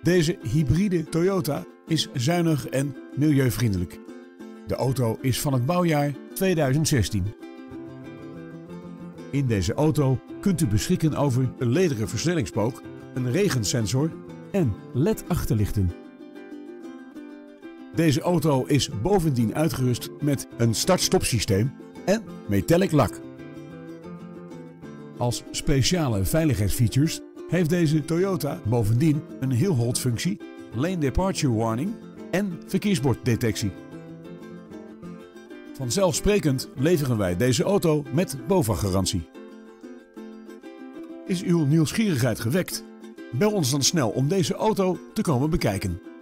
Deze hybride Toyota is zuinig en milieuvriendelijk. De auto is van het bouwjaar 2016. In deze auto kunt u beschikken over een lederen versnellingspook, een regensensor en LED-achterlichten. Deze auto is bovendien uitgerust met een start-stop systeem en metallic lak. Als speciale veiligheidsfeatures heeft deze Toyota bovendien een hill hold functie, lane departure warning en verkeersborddetectie. Vanzelfsprekend leveren wij deze auto met BOVAG-garantie. Is uw nieuwsgierigheid gewekt? Bel ons dan snel om deze auto te komen bekijken.